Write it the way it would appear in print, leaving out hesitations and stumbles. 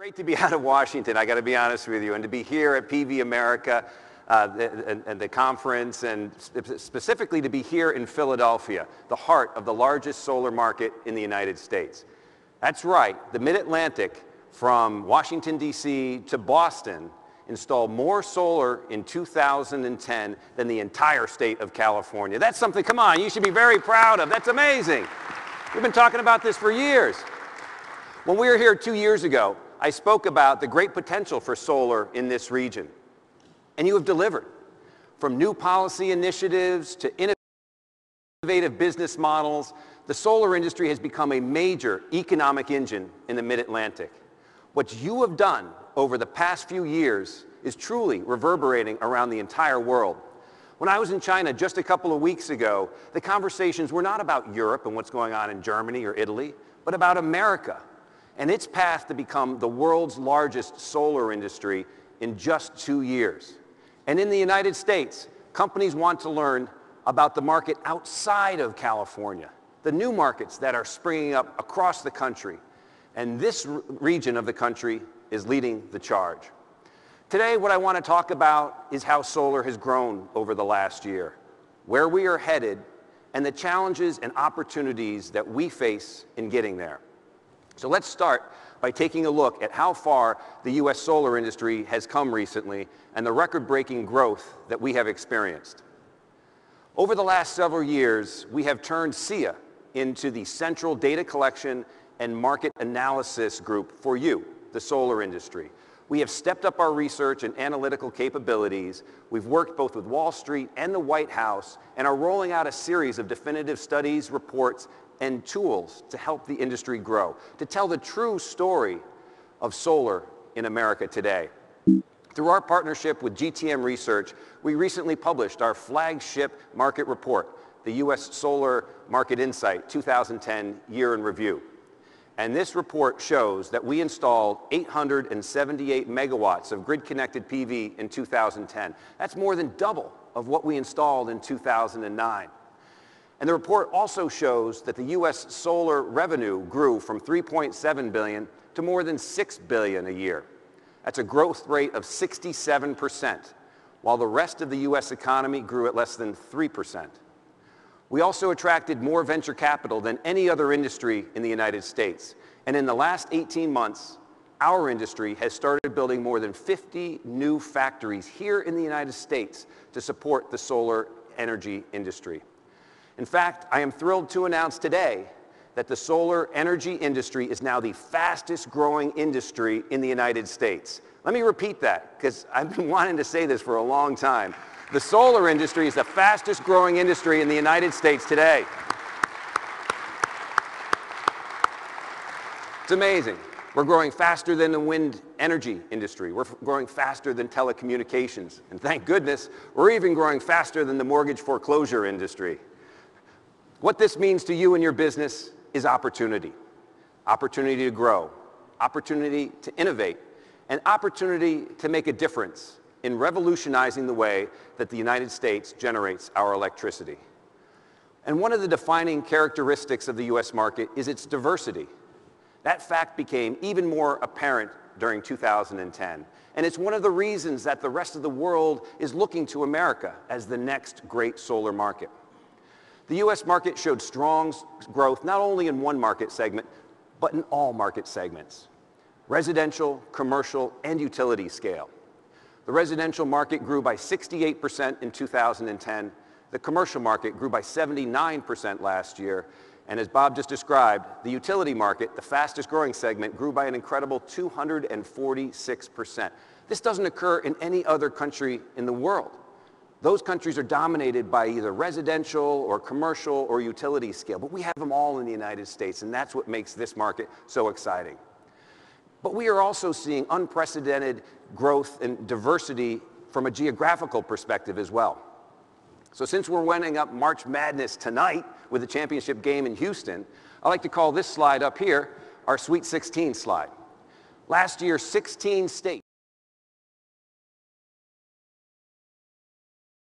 Great to be out of Washington, I got to be honest with you, and to be here at PV America and the conference, and specifically to be here in Philadelphia, the heart of the largest solar market in the United States. That's right, the Mid-Atlantic, from Washington, D.C. to Boston, installed more solar in 2010 than the entire state of California. That's something, come on, you should be very proud of. That's amazing. We've been talking about this for years. When we were here 2 years ago, I spoke about the great potential for solar in this region. And you have delivered. From new policy initiatives to innovative business models, the solar industry has become a major economic engine in the Mid-Atlantic. What you have done over the past few years is truly reverberating around the entire world. When I was in China just a couple of weeks ago, the conversations were not about Europe and what's going on in Germany or Italy, but about America and its path to become the world's largest solar industry in just 2 years. And in the United States, companies want to learn about the market outside of California, the new markets that are springing up across the country. And this region of the country is leading the charge. Today, what I want to talk about is how solar has grown over the last year, where we are headed, and the challenges and opportunities that we face in getting there. So let's start by taking a look at how far the U.S. solar industry has come recently and the record-breaking growth that we have experienced. Over the last several years, we have turned SEIA into the central data collection and market analysis group for you, the solar industry. We have stepped up our research and analytical capabilities. We've worked both with Wall Street and the White House and are rolling out a series of definitive studies, reports, and tools to help the industry grow, to tell the true story of solar in America today. Through our partnership with GTM Research, we recently published our flagship market report, the U.S. Solar Market Insight 2010 Year in Review. And this report shows that we installed 878 megawatts of grid-connected PV in 2010. That's more than double of what we installed in 2009. And the report also shows that the U.S. solar revenue grew from $3.7 billion to more than $6 billion a year. That's a growth rate of 67%, while the rest of the U.S. economy grew at less than 3%. We also attracted more venture capital than any other industry in the United States. And in the last 18 months, our industry has started building more than 50 new factories here in the United States to support the solar energy industry. In fact, I am thrilled to announce today that the solar energy industry is now the fastest growing industry in the United States. Let me repeat that, because I've been wanting to say this for a long time. The solar industry is the fastest growing industry in the United States today. It's amazing. We're growing faster than the wind energy industry. We're growing faster than telecommunications. And thank goodness, we're even growing faster than the mortgage foreclosure industry. What this means to you and your business is opportunity. Opportunity to grow, opportunity to innovate, and opportunity to make a difference in revolutionizing the way that the United States generates our electricity. And one of the defining characteristics of the U.S. market is its diversity. That fact became even more apparent during 2010. And it's one of the reasons that the rest of the world is looking to America as the next great solar market. The U.S. market showed strong growth not only in one market segment, but in all market segments: residential, commercial, and utility scale. The residential market grew by 68% in 2010. The commercial market grew by 79% last year. And as Bob just described, the utility market, the fastest growing segment, grew by an incredible 246%. This doesn't occur in any other country in the world. Those countries are dominated by either residential or commercial or utility scale, but we have them all in the United States, and that's what makes this market so exciting. But we are also seeing unprecedented growth and diversity from a geographical perspective as well. So since we're winding up March Madness tonight with the championship game in Houston, I like to call this slide up here our Sweet 16 slide. Last year, 16 states